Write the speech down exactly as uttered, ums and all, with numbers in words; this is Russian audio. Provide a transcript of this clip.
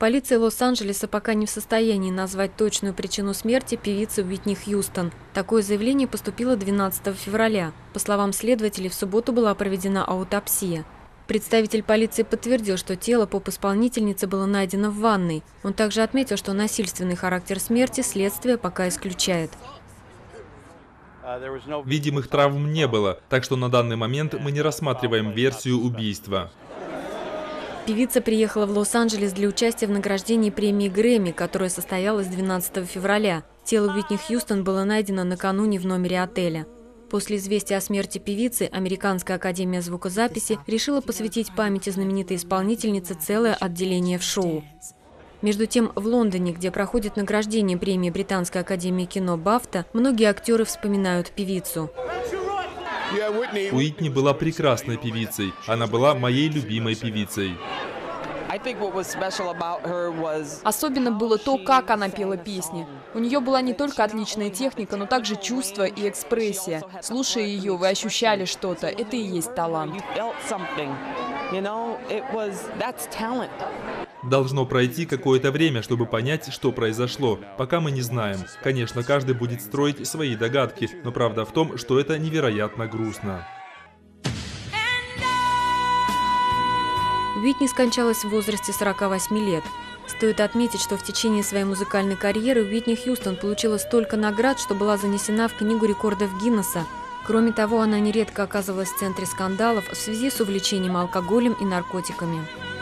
Полиция Лос-Анджелеса пока не в состоянии назвать точную причину смерти певицы Уитни Хьюстон. Такое заявление поступило двенадцатого февраля. По словам следователей, в субботу была проведена аутопсия. Представитель полиции подтвердил, что тело поп-исполнительницы было найдено в ванной. Он также отметил, что насильственный характер смерти следствие пока исключает. Видимых травм не было, так что на данный момент мы не рассматриваем версию убийства. Певица приехала в Лос-Анджелес для участия в награждении премии Грэмми, которая состоялась двенадцатого февраля. Тело Уитни Хьюстон было найдено накануне в номере отеля. После известия о смерти певицы Американская академия звукозаписи решила посвятить памяти знаменитой исполнительнице целое отделение в шоу. Между тем, в Лондоне, где проходит награждение премии Британской академии кино «Бафта», многие актеры вспоминают певицу. Уитни была прекрасной певицей. Она была моей любимой певицей. Особенно было то, как она пела песни. У нее была не только отличная техника, но также чувство и экспрессия. Слушая ее, вы ощущали что-то. Это и есть талант. Должно пройти какое-то время, чтобы понять, что произошло. Пока мы не знаем. Конечно, каждый будет строить свои догадки, но правда в том, что это невероятно грустно. Уитни скончалась в возрасте сорока восьми лет. Стоит отметить, что в течение своей музыкальной карьеры Уитни Хьюстон получила столько наград, что была занесена в Книгу рекордов Гиннесса. Кроме того, она нередко оказывалась в центре скандалов в связи с увлечением алкоголем и наркотиками.